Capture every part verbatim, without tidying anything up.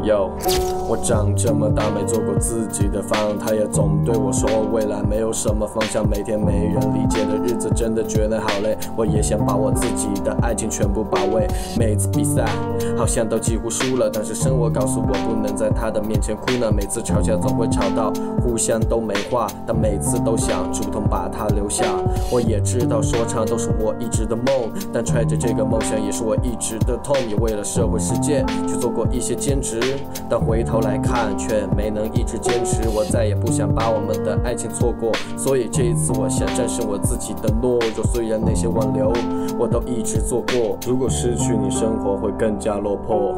yo， 我长这么大没做过自己的房，他也总对我说未来没有什么方向，每天没人理解的日子真的觉得好累。我也想把我自己的爱情全部把握，每次比赛好像都几乎输了，但是生活告诉我不能在他的面前哭呢。每次吵架总会吵到互相都没话，但每次都想主动把他留下。我也知道说唱都是我一直的梦，但揣着这个梦想也是我一直的痛，也为了社会世界去做过一些兼职，但回头来看却没能一直坚持。我再也不想把我们的爱情错过，所以这一次我想战胜我自己的懦弱。虽然那些挽留我都一直做过，如果失去你，生活会更加落魄。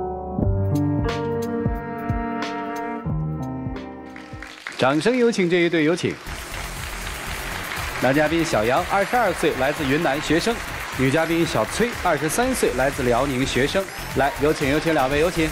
掌声有请这一对，有请。男嘉宾小杨，二十二岁，来自云南学生；女嘉宾小崔，二十三岁，来自辽宁学生。来，有请，有请两位，有请。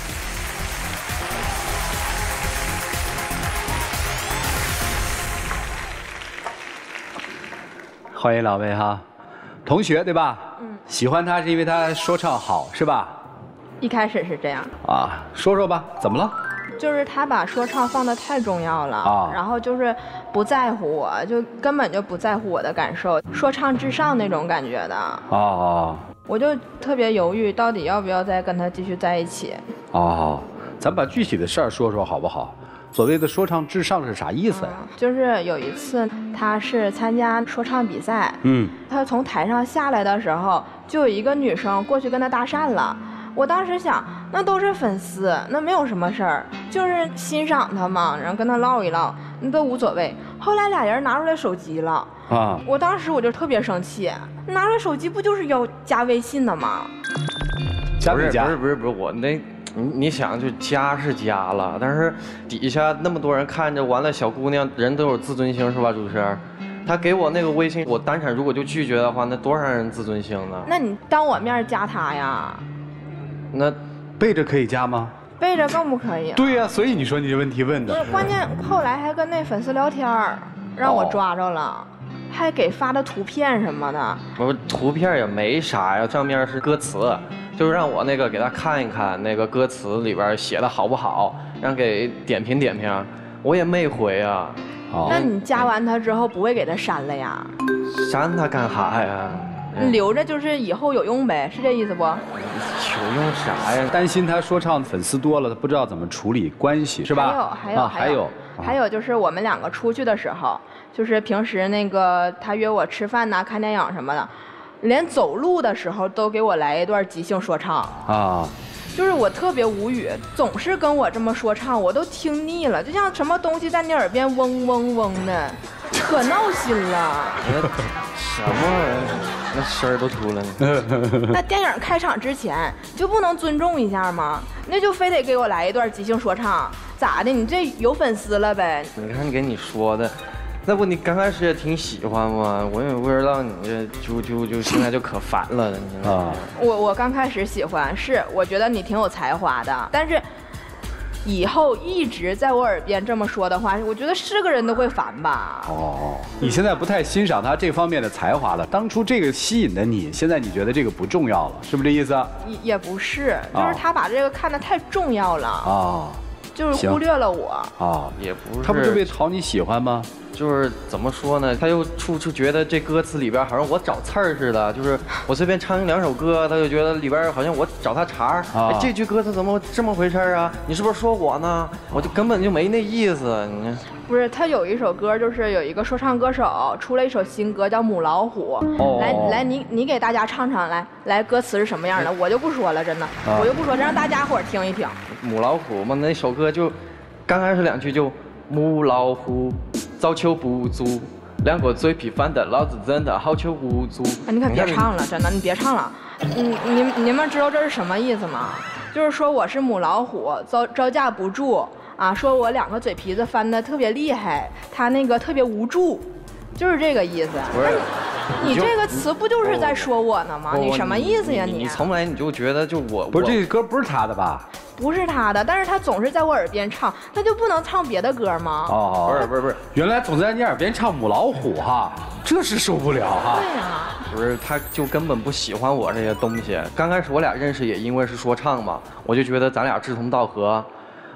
欢迎两位哈，同学对吧？嗯。喜欢他是因为他说唱好是吧？ 一开始是这样。 啊，说说吧，怎么了？ 就是他把说唱放得太重要了，啊，然后就是不在乎我，就根本就不在乎我的感受，说唱至上那种感觉的。哦，我就特别犹豫，到底要不要再跟他继续在一起。 哦，咱把具体的事儿说说好不好？所谓的说唱至上是啥意思呀？嗯， 就是有一次他是参加说唱比赛，嗯，他从台上下来的时候，就有一个女生过去跟他搭讪了。我当时想，那都是粉丝，那没有什么事儿，就是欣赏他嘛，然后跟他唠一唠，那都无所谓。后来俩人拿出来手机了，啊，我当时我就特别生气，拿出来手机不就是要加微信的吗？ 加不加？不是不是不是我那。你你想就加是加了，但是底下那么多人看着，完了小姑娘人都有自尊心是吧？主持人，他给我那个微信，我当场如果就拒绝的话，那多少人自尊心呢？ 那你当我面加他呀？ 那背着可以加吗？ 背着更不可以。 对呀，啊，所以你说你这问题问的。 不是，关键后来还跟那粉丝聊天让我抓着了。哦，还给发的图片什么的。 我图片也没啥呀，上面是歌词。就是让我那个给他看一看那个歌词里边写的好不好，让给点评点评，我也没回啊。 哦，那你加完他之后不会给他删了呀？ 删他干啥呀？ 你留着就是以后有用呗，是这意思不？ 有用啥呀？ 担心他说唱粉丝多了，他不知道怎么处理关系是吧？ 还有还有、啊、还有、啊、还有就是我们两个出去的时候，就是平时那个他约我吃饭呐、看电影什么的。连走路的时候都给我来一段即兴说唱啊，就是我特别无语，总是跟我这么说唱，我都听腻了，就像什么东西在你耳边嗡嗡嗡的，可闹心了。 什么玩意儿？那声儿都出来了。 那电影开场之前就不能尊重一下吗？那就非得给我来一段即兴说唱，咋的？你这有粉丝了呗？ 你看给你说的。那不你刚开始也挺喜欢吗？我也不知道你这就就就现在就可烦了，你知道吗？ 我我刚开始喜欢，是我觉得你挺有才华的，但是以后一直在我耳边这么说的话，我觉得是个人都会烦吧。 哦，你现在不太欣赏他这方面的才华了，当初这个吸引的你，现在你觉得这个不重要了，是不是这意思？ 也也不是，就是他把这个看得太重要了啊。哦，就是忽略了我啊，也不是， 他不是为讨你喜欢吗？ 就是怎么说呢？他又处处觉得这歌词里边好像我找刺儿似的，就是我随便唱两首歌，他就觉得里边好像我找他茬儿。啊，哎，这句歌词怎么这么回事啊？你是不是说我呢？我就根本就没那意思。你不是，他有一首歌，就是有一个说唱歌手出了一首新歌叫《母老虎》。哦，来来，你你给大家唱唱来，来歌词是什么样的？我就不说了，真的，啊，我就不说，让大家伙听一听。 母老虎嘛，那首歌就刚开始两句就母老虎。早求不足，两个嘴皮翻的，老子真的好求无足。 哎，你可别唱了，真的，你别唱了。你你你们知道这是什么意思吗？就是说我是母老虎，招招架不住啊，说我两个嘴皮子翻的特别厉害，他那个特别无助，就是这个意思。 不是， 你这个词不就是在说我呢吗？你什么意思呀你？ 你从来你就觉得就我不是这个歌不是他的吧？ 不是他的，但是他总是在我耳边唱，那就不能唱别的歌吗？ 哦，不是不是不是，原来总在你耳边唱母老虎哈，这是受不了哈。 对呀， 不是，他就根本不喜欢我这些东西。刚开始我俩认识也因为是说唱嘛，我就觉得咱俩志同道合。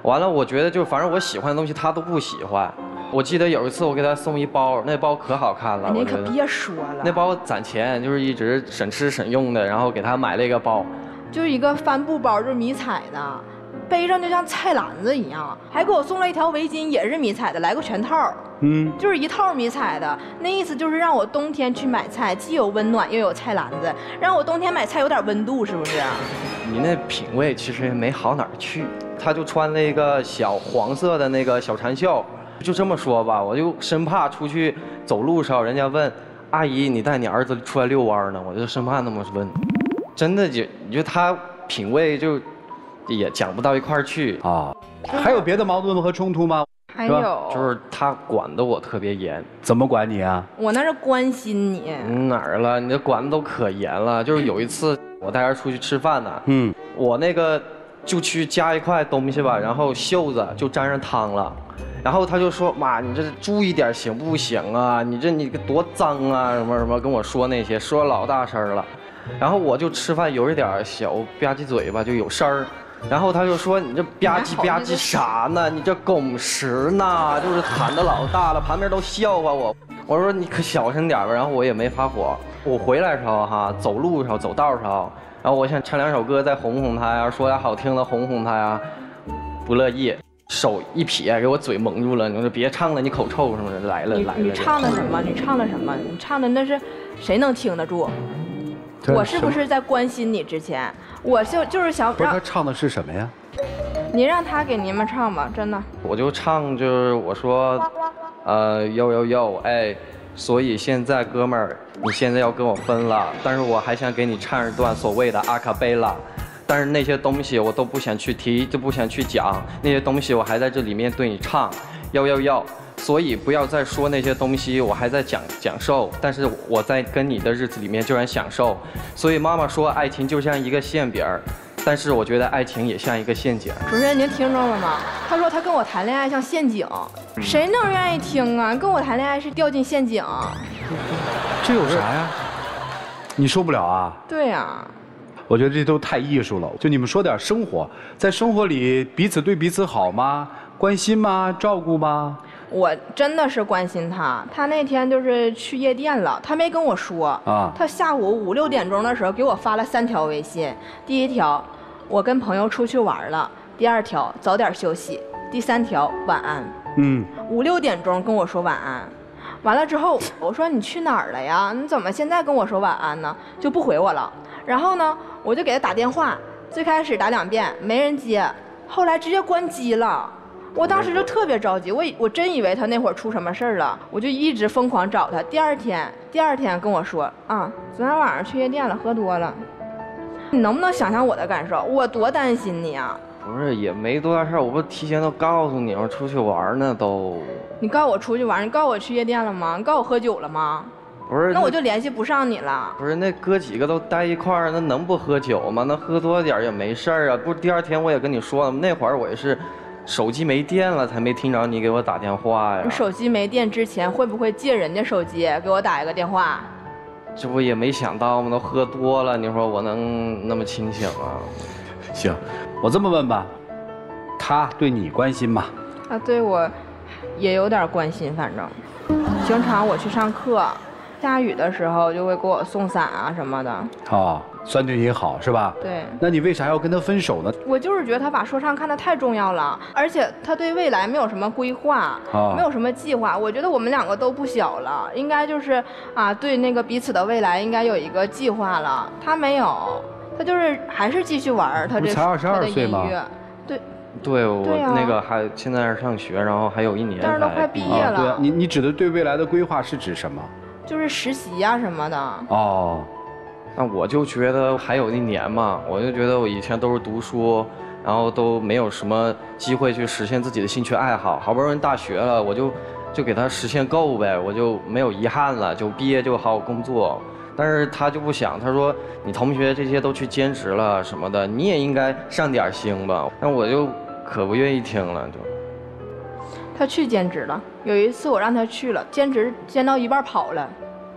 完了，我觉得就反正我喜欢的东西他都不喜欢。我记得有一次我给他送一包，那包可好看了。 你可别说了。 那包攒钱，就是一直省吃省用的，然后给他买了一个包， 就是一个帆布包，就是迷彩的，背上就像菜篮子一样，还给我送了一条围巾，也是迷彩的，来个全套。嗯，就是一套迷彩的，那意思就是让我冬天去买菜，既有温暖又有菜篮子，让我冬天买菜有点温度，是不是？ 你那品味其实也没好哪儿去。他就穿那个小黄色的那个小长袖，就这么说吧，我就生怕出去走路时候人家问阿姨你带你儿子出来遛弯呢，我就生怕那么问。真的就你觉得他品味就也讲不到一块儿去啊。 还有别的矛盾和冲突吗？ 还有就是他管得我特别严。 怎么管你啊？ 我那是关心你。 哪儿了？你这管得都可严了。就是有一次我带他出去吃饭呢，嗯，我那个就去夹一块东西吧，然后袖子就沾上汤了，然后他就说妈，你这注意点行不行啊？你这你多脏啊，什么什么跟我说那些，说老大声了。然后我就吃饭有一点小吧唧嘴巴，就有声儿。然后他就说你这吧唧吧唧啥呢？你这拱食呢？就是喊得老大了，旁边都笑话我。我说你可小声点吧。然后我也没发火。我回来的时候哈，走路时候走道时候，然后我想唱两首歌再哄哄他呀，说点好听的哄哄他呀，不乐意，手一撇给我嘴蒙住了。你说别唱了，你口臭什么的，来了来了。 你唱的什么？你唱的什么？你唱的那是谁能听得住？我是不是在关心你之前，我就就是想让。 不是他唱的是什么呀？ 你让他给你们唱吧，真的。 我就唱，就是我说，呃，呦呦呦，哎，所以现在哥们儿，你现在要跟我分了，但是我还想给你唱一段所谓的阿卡贝拉，但是那些东西我都不想去提，就不想去讲，那些东西我还在这里面对你唱，呦呦呦。所以不要再说那些东西，我还在讲讲授，但是我在跟你的日子里面就然享受。所以妈妈说爱情就像一个馅饼，但是我觉得爱情也像一个陷阱。 主持人您听着了吗？他说他跟我谈恋爱像陷阱，谁能愿意听啊？跟我谈恋爱是掉进陷阱。 这有啥呀？你受不了啊？ 对呀、啊。 我觉得这都太艺术了。就你们说点生活，在生活里彼此对彼此好吗？关心吗？照顾吗？ 我真的是关心他，他那天就是去夜店了，他没跟我说啊。他下午五六点钟的时候给我发了三条微信，第一条，我跟朋友出去玩了；第二条，早点休息；第三条，晚安。嗯，五六点钟跟我说晚安，完了之后我说你去哪儿了呀？你怎么现在跟我说晚安呢？就不回我了。然后呢，我就给他打电话，最开始打两遍没人接，后来直接关机了。我当时就特别着急，我我真以为他那会儿出什么事儿了，我就一直疯狂找他。第二天，第二天跟我说啊，昨天晚上去夜店了，喝多了。你能不能想象我的感受？我多担心你啊！ 不是，也没多大事儿，我不提前都告诉你，我出去玩呢都。 你告诉我出去玩，你告诉我去夜店了吗？你告诉我喝酒了吗？ 不是， 那我就联系不上你了。 不是，那哥几个都待一块儿，那能不喝酒吗？那喝多点也没事儿啊。不是，第二天我也跟你说了，那会儿我也是。手机没电了，才没听着你给我打电话呀。 你手机没电之前会不会借人家手机给我打一个电话？ 这不也没想到吗？都喝多了，你说我能那么清醒啊？ 行，我这么问吧，他对你关心吗？ 他对我也有点关心，反正平常我去上课，下雨的时候就会给我送伞啊什么的。 哦，算对你好是吧？ 对。 那你为啥要跟他分手呢？ 我就是觉得他把说唱看得太重要了，而且他对未来没有什么规划，哦、没有什么计划。我觉得我们两个都不小了，应该就是啊，对那个彼此的未来应该有一个计划了。他没有，他就是还是继续玩他这才二十二岁吗？ 对。 对，我那个还现在是上学，然后还有一年才。 但是都快毕业了。 对啊，你你指的对未来的规划是指什么？ 就是实习呀、啊、什么的。 哦。 那我就觉得还有一年嘛，我就觉得我以前都是读书，然后都没有什么机会去实现自己的兴趣爱好，好不容易大学了，我就就给他实现够呗，我就没有遗憾了，就毕业就好好工作。但是他就不想，他说你同学这些都去兼职了什么的，你也应该上点心吧。那我就可不愿意听了，就。 他去兼职了，有一次我让他去了，兼职兼到一半跑了。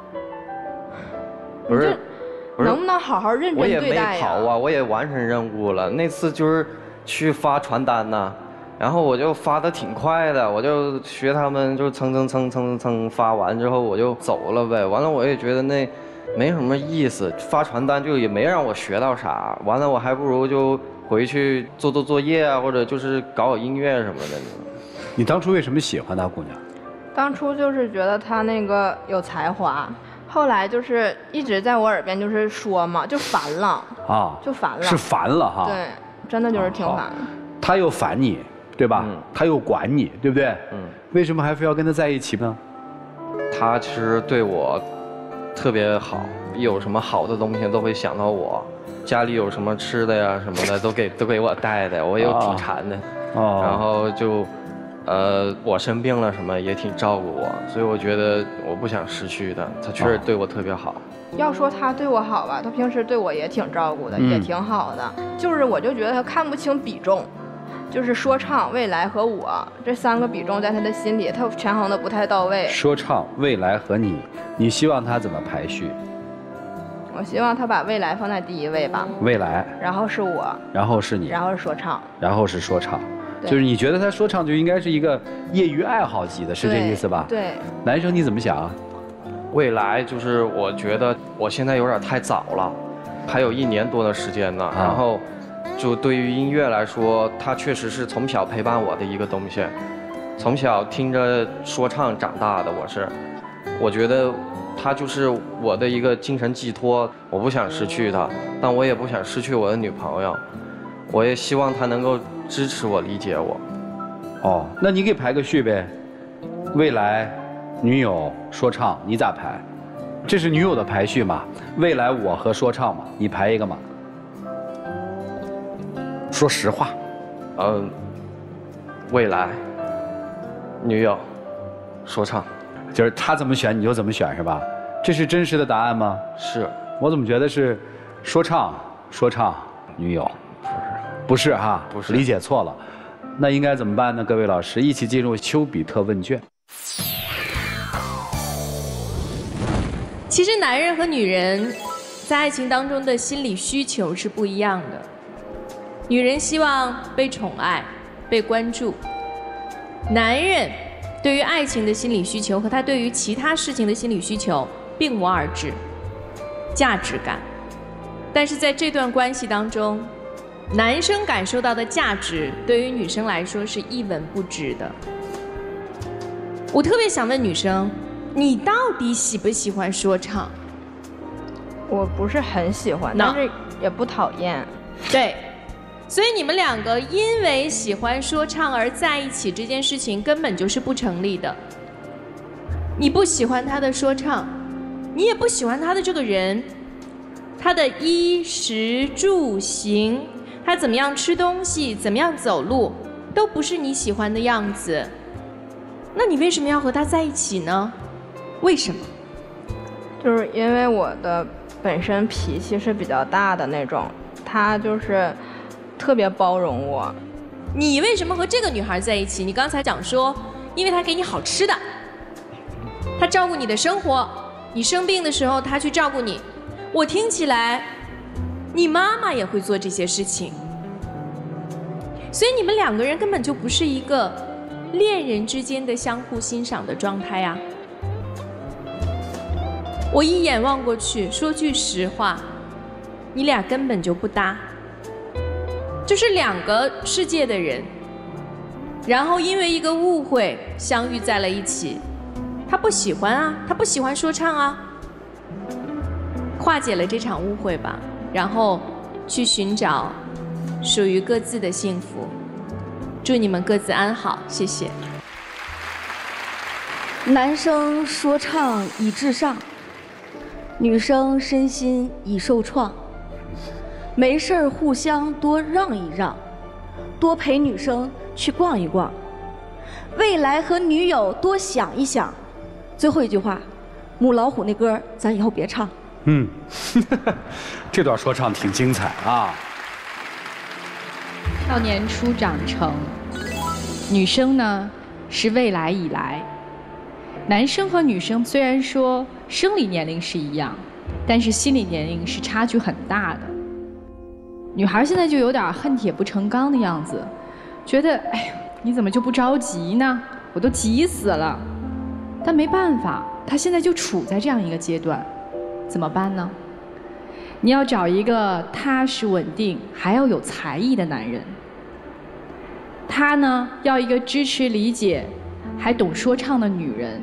不是。 能不能好好认真对待呀？ 我也没跑啊，我也完成任务了。那次就是去发传单呢， 然后我就发的挺快的，我就学他们就蹭蹭蹭蹭蹭发完之后我就走了呗。完了我也觉得那没什么意思，发传单就也没让我学到啥。完了我还不如就回去做做作业啊，或者就是搞搞音乐什么的。 你当初为什么喜欢她姑娘？ 当初就是觉得她那个有才华，后来就是一直在我耳边就是说嘛，就烦了啊，就烦了， 是烦了哈。 对，真的就是挺烦的。 他又烦你，对吧？嗯、他又管你，对不对？嗯。为什么还非要跟他在一起呢？ 他其实对我特别好，一有什么好的东西都会想到我，家里有什么吃的呀什么的都给都给我带的，我也挺馋的。哦。然后就。呃，我生病了什么也挺照顾我，所以我觉得我不想失去他，他确实对我特别好。 要说他对我好吧，他平时对我也挺照顾的，嗯、也挺好的。就是我就觉得他看不清比重，就是说唱、未来和我这三个比重在他的心里，他权衡的不太到位。 说唱、未来和你，你希望他怎么排序？ 我希望他把未来放在第一位吧。 未来， 然后是我， 然后是你， 然后是说唱， 然后是说唱。就是你觉得他说唱就应该是一个业余爱好级的，是这意思吧？ 对。 男生你怎么想啊？ 未来就是我觉得我现在有点太早了，还有一年多的时间呢。啊、然后，就对于音乐来说，它确实是从小陪伴我的一个东西，从小听着说唱长大的。我是，我觉得它就是我的一个精神寄托，我不想失去它，但我也不想失去我的女朋友，我也希望她能够。支持我，理解我。 哦，那你给排个序呗。未来、女友、说唱，你咋排？这是女友的排序嘛？未来我和说唱嘛，你排一个嘛？说实话。 嗯。未来、女友、说唱， 就是他怎么选你就怎么选是吧？这是真实的答案吗？ 是。 我怎么觉得是说唱、说唱、女友？不是哈， 不是， 理解错了，那应该怎么办呢？各位老师，一起进入丘比特问卷。 其实，男人和女人在爱情当中的心理需求是不一样的。女人希望被宠爱、被关注；男人对于爱情的心理需求和他对于其他事情的心理需求并无二致，价值感。但是在这段关系当中，男生感受到的价值，对于女生来说是一文不值的。我特别想问女生，你到底喜不喜欢说唱？ 我不是很喜欢，但是也不讨厌。 对，所以你们两个因为喜欢说唱而在一起这件事情根本就是不成立的。你不喜欢他的说唱，你也不喜欢他的这个人，他的衣食住行。他怎么样吃东西，怎么样走路，都不是你喜欢的样子。那你为什么要和他在一起呢？为什么？ 就是因为我的本身脾气是比较大的那种，他就是特别包容我。 你为什么和这个女孩在一起？你刚才讲说，因为她给你好吃的，她照顾你的生活，你生病的时候她去照顾你。我听起来，你妈妈也会做这些事情，所以你们两个人根本就不是一个恋人之间的相互欣赏的状态啊！我一眼望过去，说句实话，你俩根本就不搭，就是两个世界的人，然后因为一个误会相遇在了一起。他不喜欢啊，他不喜欢说唱啊，化解了这场误会吧。然后去寻找属于各自的幸福，祝你们各自安好，谢谢。 男生说唱已至上，女生身心已受创，没事儿互相多让一让，多陪女生去逛一逛，未来和女友多想一想。最后一句话，母老虎那歌咱以后别唱。 嗯，这段说唱挺精彩啊。 少年初长成，女生呢是未来以来。男生和女生虽然说生理年龄是一样，但是心理年龄是差距很大的。女孩现在就有点恨铁不成钢的样子，觉得哎， 你怎么就不着急呢？我都急死了。但没办法，他现在就处在这样一个阶段，怎么办呢？你要找一个踏实稳定还要有才艺的男人。他呢，要一个支持理解还懂说唱的女人。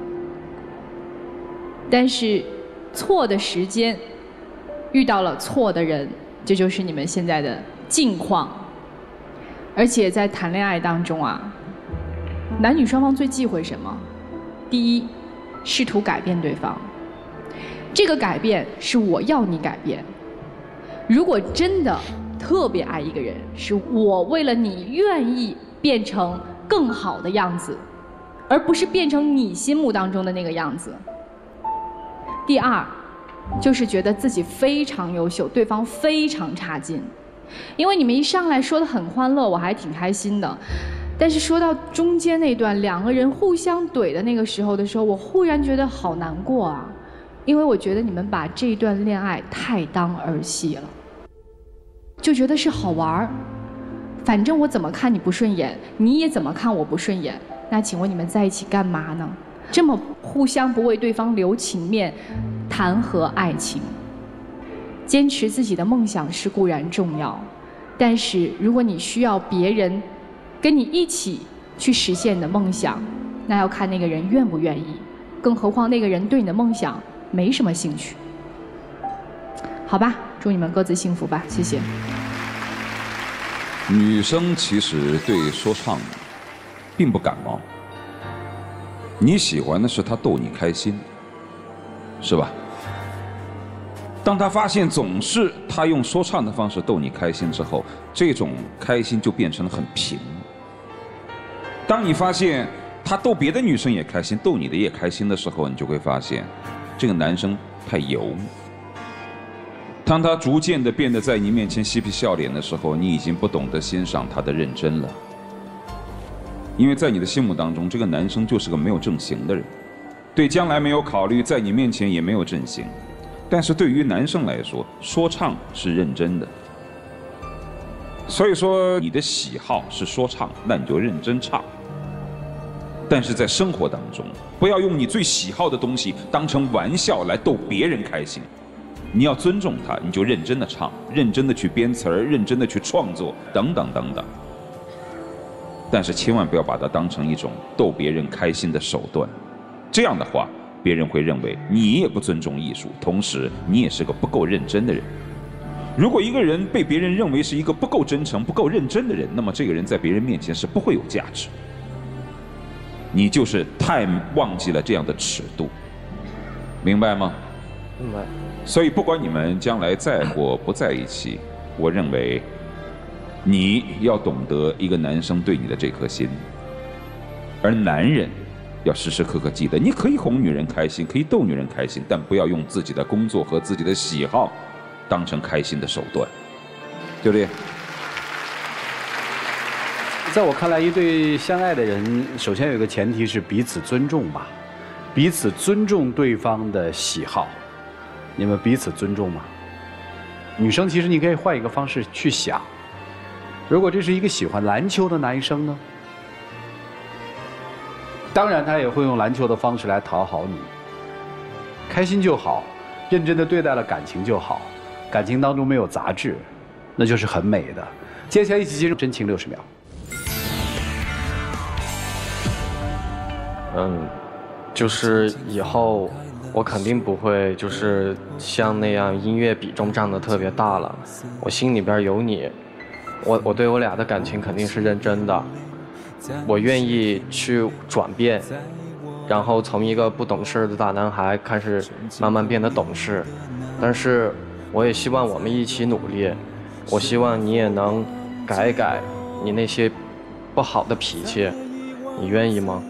但是错的时间遇到了错的人，这就是你们现在的境况。而且在谈恋爱当中啊，男女双方最忌讳什么？第一，试图改变对方。这个改变是我要你改变。如果真的特别爱一个人，是我为了你愿意变成更好的样子，而不是变成你心目当中的那个样子。第二，就是觉得自己非常优秀，对方非常差劲。因为你们一上来说得很欢乐，我还挺开心的。但是说到中间那段两个人互相怼的那个时候的时候，我忽然觉得好难过啊，因为我觉得你们把这段恋爱太当儿戏了，就觉得是好玩儿，反正我怎么看你不顺眼，你也怎么看我不顺眼，那请问你们在一起干嘛呢？这么互相不为对方留情面，谈何爱情？坚持自己的梦想是固然重要，但是如果你需要别人跟你一起去实现你的梦想，那要看那个人愿不愿意，更何况那个人对你的梦想没什么兴趣。好吧，祝你们各自幸福吧，谢谢。 女生其实对说唱并不感冒，你喜欢的是他逗你开心，是吧？当他发现总是他用说唱的方式逗你开心之后，这种开心就变成了很平。当你发现他逗别的女生也开心，逗你的也开心的时候，你就会发现这个男生太油。当他逐渐的变得在你面前嬉皮笑脸的时候，你已经不懂得欣赏他的认真了。因为在你的心目当中，这个男生就是个没有正形的人，对将来没有考虑，在你面前也没有正形。但是对于男生来说，说唱是认真的。所以说你的喜好是说唱，那你就认真唱。但是在生活当中，不要用你最喜好的东西当成玩笑来逗别人开心。你要尊重他，你就认真的唱，认真的去编词儿，认真的去创作，等等等等。但是千万不要把它当成一种逗别人开心的手段，这样的话，别人会认为你也不尊重艺术，同时你也是个不够认真的人。如果一个人被别人认为是一个不够真诚、不够认真的人，那么这个人在别人面前是不会有价值。你就是太忘记了这样的尺度，明白吗？ 明白。 所以不管你们将来在或不在一起，我认为你要懂得一个男生对你的这颗心，而男人要时时刻刻记得，你可以哄女人开心，可以逗女人开心，但不要用自己的工作和自己的喜好当成开心的手段，对不对？ 在我看来，一对相爱的人，首先有一个前提是彼此尊重吧，彼此尊重对方的喜好。你们彼此尊重吗？女生其实你可以换一个方式去想，如果这是一个喜欢篮球的男生呢？当然他也会用篮球的方式来讨好你，开心就好，认真的对待了感情就好，感情当中没有杂质，那就是很美的。接下来一起进入真情六十秒。 嗯，就是以后我肯定不会就是像那样音乐比重占得特别大了，我心里边有你，我我对我俩的感情肯定是认真的，我愿意去转变，然后从一个不懂事的大男孩开始慢慢变得懂事，但是我也希望我们一起努力，我希望你也能改一改你那些不好的脾气，你愿意吗？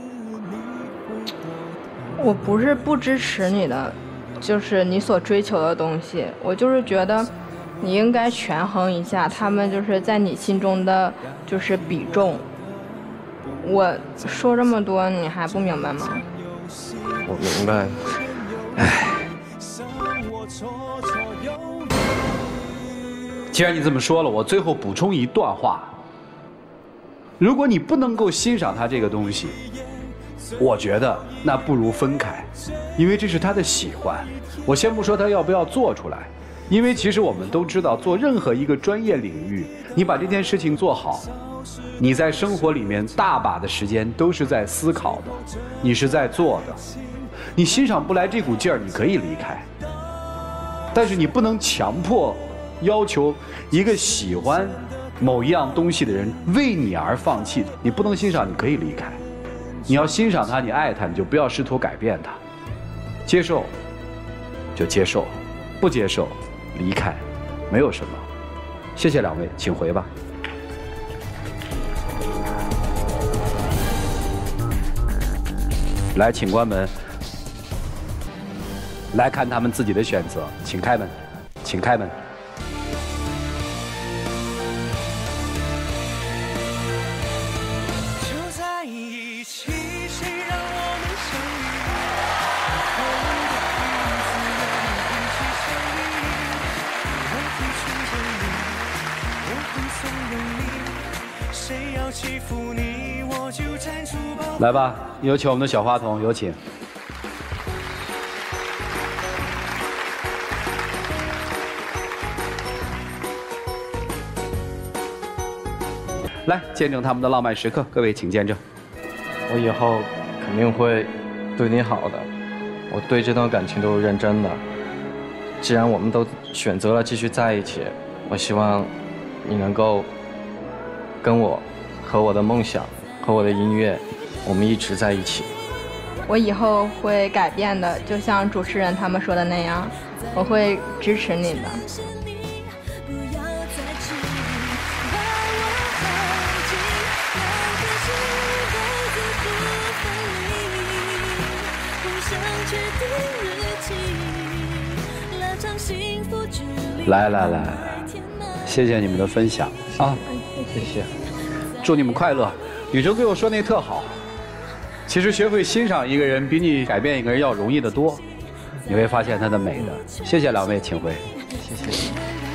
我不是不支持你的，就是你所追求的东西，我就是觉得你应该权衡一下他们就是在你心中的就是比重。我说这么多你还不明白吗？ 我明白。 唉，既然你这么说了，我最后补充一段话。 如果你不能够欣赏他这个东西，我觉得那不如分开，因为这是他的喜欢。我先不说他要不要做出来，因为其实我们都知道，做任何一个专业领域，你把这件事情做好，你在生活里面大把的时间都是在思考的，你是在做的。你欣赏不来这股劲儿，你可以离开，但是你不能强迫要求一个喜欢某一样东西的人为你而放弃。你不能欣赏，你可以离开。你要欣赏他，你爱他，你就不要试图改变他。接受就接受，不接受离开，没有什么。谢谢两位，请回吧。来，请关门。来看他们自己的选择，请开门，请开门。来吧，有请我们的小花童，有请。来，见证他们的浪漫时刻，各位请见证。 我以后肯定会对你好的，我对这段感情都是认真的。既然我们都选择了继续在一起，我希望你能够跟我和我的梦想和我的音乐，我们一直在一起。 我以后会改变的，就像主持人他们说的那样，我会支持你的。 来来来，谢谢你们的分享啊！ 谢谢， 祝你们快乐。女生对我说那特好，其实学会欣赏一个人，比你改变一个人要容易得多。你会发现他的美的。谢谢两位，请回。 谢谢。